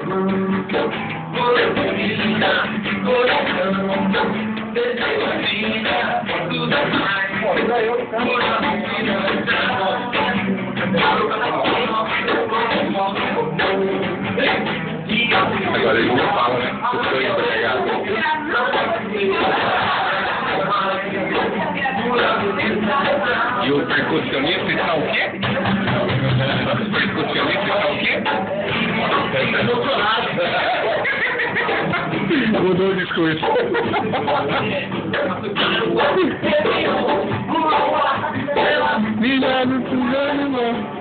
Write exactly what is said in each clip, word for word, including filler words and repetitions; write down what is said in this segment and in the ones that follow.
Agora ele não fala, né? O sonho vai pegar. E o percussionista está o quê? O percussionista está o quê? Mudou o discurso. Milha no tsunami, mano.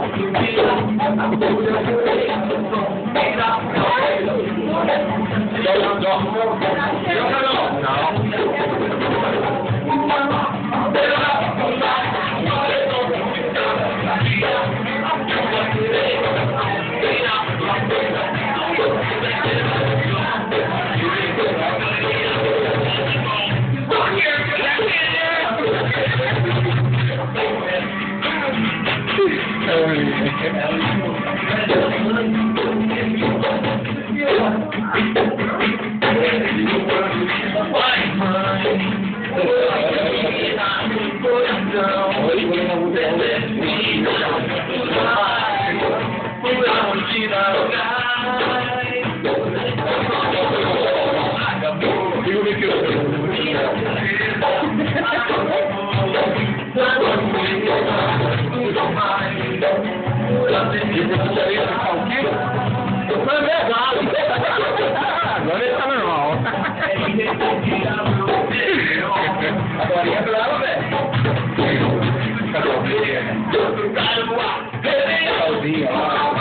Agora ele tá normal. Agora ia pra ela, velho. Sozinha lá.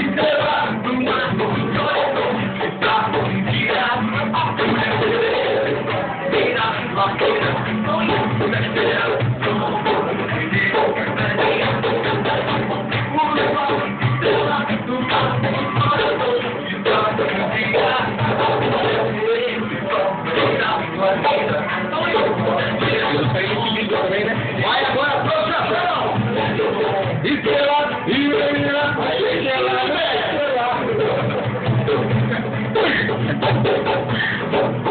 Vai agora a prostração! Estrela! Estrela! Estrela! Estrela!